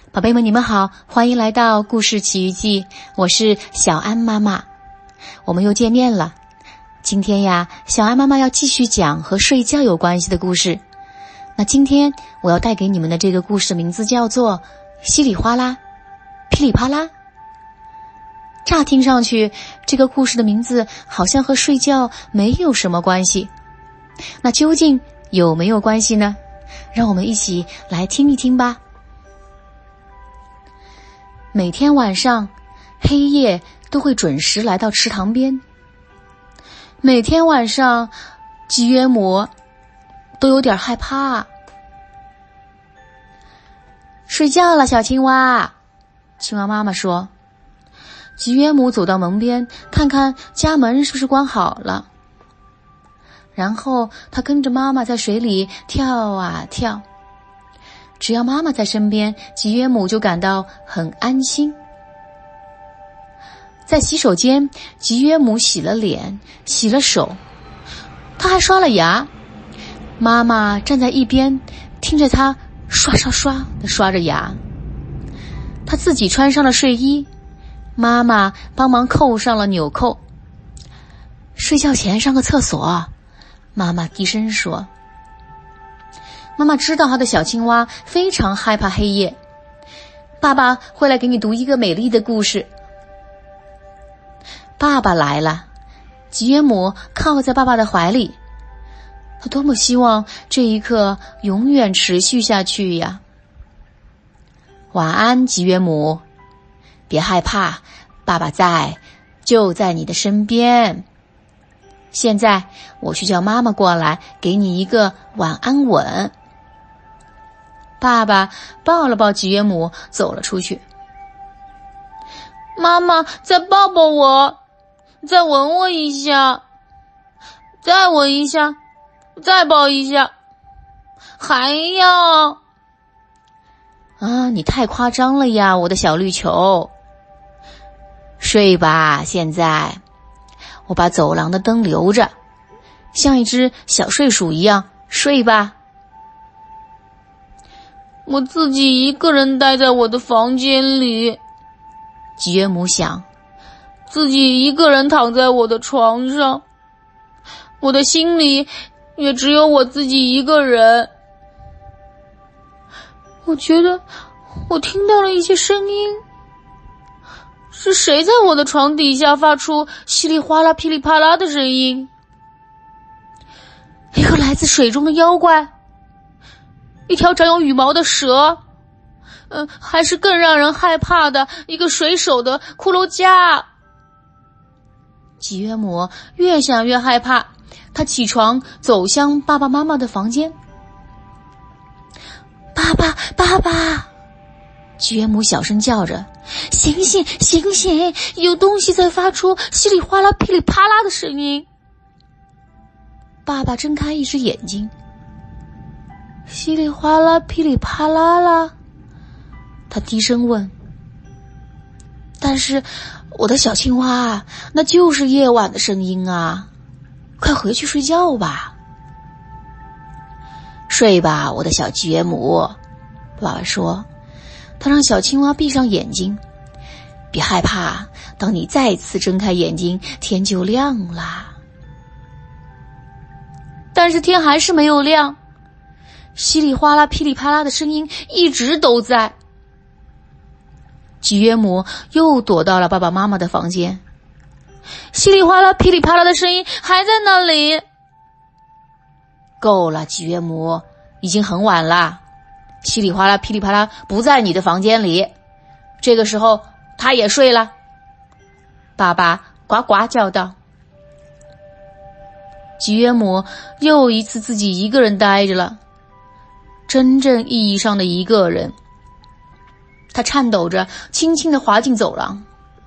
宝贝们，你们好，欢迎来到故事奇遇记，我是小安妈妈。我们又见面了。今天呀，小安妈妈要继续讲和睡觉有关系的故事。那今天我要带给你们的这个故事的名字叫做稀里哗啦噼里啪啦。乍听上去，这个故事的名字好像和睡觉没有什么关系。那究竟有没有关系呢？让我们一起来听一听吧。每天晚上，黑夜都会准时来到池塘边。每天晚上，吉约姆都有点害怕。睡觉了，小青蛙。青蛙妈妈说。吉约姆走到门边，看看家门是不是关好了。然后他跟着妈妈在水里跳啊跳。只要妈妈在身边，吉约姆就感到很安心。在洗手间，吉约姆洗了脸，洗了手，他还刷了牙。妈妈站在一边，听着他刷刷刷地刷着牙。他自己穿上了睡衣，妈妈帮忙扣上了纽扣。睡觉前上个厕所，妈妈低声说。妈妈知道她的小青蛙非常害怕黑夜。爸爸会来给你读一个美丽的故事。爸爸来了，吉约姆靠在爸爸的怀里。他多么希望这一刻永远持续下去呀！晚安，吉约姆。别害怕，爸爸就在你的身边。现在我去叫妈妈过来，给你一个晚安吻。爸爸抱了抱吉约姆，走了出去。妈妈，再抱抱我，再吻我一下，再吻一下，再抱一下，还要……啊，你太夸张了呀，我的小绿球。睡吧，现在我把走廊的灯留着，像一只小睡鼠一样睡吧。我自己一个人待在我的房间里，吉约姆想，自己一个人躺在我的床上，我的心里也只有我自己一个人。我觉得我听到了一些声音，是谁在我的床底下发出稀里哗啦噼里啪啦的声音？一个来自水中的妖怪，一条长有羽毛的蛇，还是更让人害怕的一个水手的骷髅架。吉约姆越想越害怕，他起床走向爸爸妈妈的房间。爸爸，爸爸！吉约姆小声叫着，醒醒，醒醒！有东西在发出稀里哗啦噼里啪啦的声音。爸爸睁开一只眼睛。稀里哗啦噼里啪啦啦，他低声问。但是我的小青蛙，那就是夜晚的声音啊，快回去睡觉吧。睡吧，我的小吉约姆，爸爸说。他让小青蛙闭上眼睛。别害怕，当你再次睁开眼睛，天就亮啦。但是天还是没有亮。稀里哗啦噼里啪啦的声音一直都在。吉约姆又躲到了爸爸妈妈的房间。稀里哗啦噼里啪啦的声音还在那里。够了，吉约姆，已经很晚了。稀里哗啦噼里啪啦不在你的房间里。这个时候他也睡了。爸爸呱呱叫道。吉约姆又一次自己一个人待着了。真正意义上的一个人。他颤抖着轻轻地滑进走廊。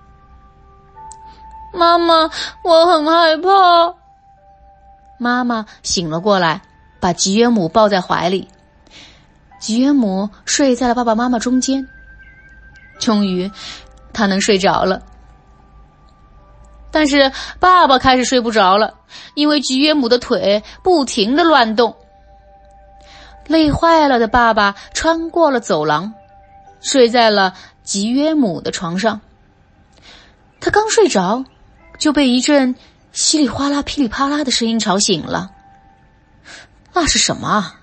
妈妈，我很害怕。妈妈醒了过来，把吉约姆抱在怀里。吉约姆睡在了爸爸妈妈中间。终于他能睡着了。但是爸爸开始睡不着了，因为吉约姆的腿不停地乱动。累坏了的爸爸穿过了走廊， 睡在了吉约姆的床上。他刚睡着，就被一阵稀里哗啦噼里啪啦的声音吵醒了。那是什么啊？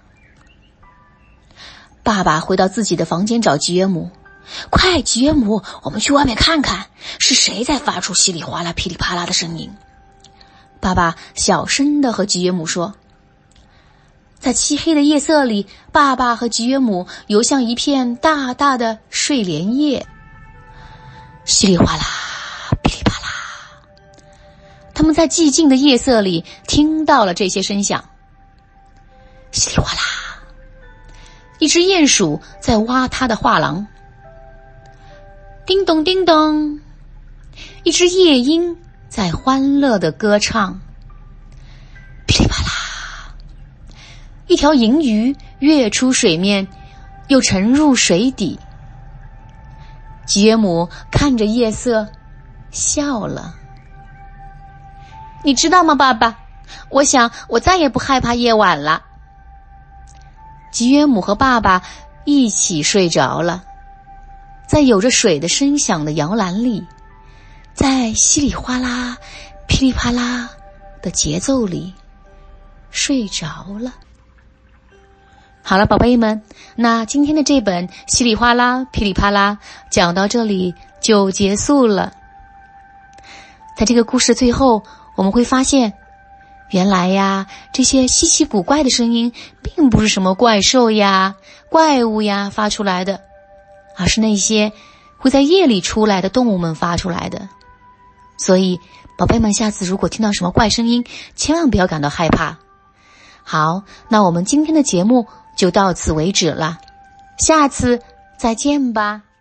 爸爸回到自己的房间找吉约姆。快，吉约姆，我们去外面看看，是谁在发出稀里哗啦噼里啪啦的声音。爸爸小声地和吉约姆说。在漆黑的夜色里，爸爸和吉约姆游向一片大大的睡莲叶。稀里哗啦噼里啪啦，他们在寂静的夜色里听到了这些声响。稀里哗啦，一只鼹鼠在挖它的画廊。叮咚叮咚，一只夜莺在欢乐地歌唱。噼里啪啦，一条银鱼跃出水面，又沉入水底。吉约姆看着夜色，笑了。你知道吗，爸爸？我想我再也不害怕夜晚了。吉约姆和爸爸一起睡着了。在有着水的声响的摇篮里，在稀里哗啦噼里啪啦的节奏里睡着了。好了，宝贝们，那今天的这本稀里哗啦噼里啪啦讲到这里就结束了。在这个故事最后，我们会发现，原来呀，这些稀奇古怪的声音并不是什么怪兽呀、怪物呀发出来的，而是那些会在夜里出来的动物们发出来的。所以宝贝们，下次如果听到什么怪声音，千万不要感到害怕。好，那我们今天的节目就到此为止了，下次再见吧。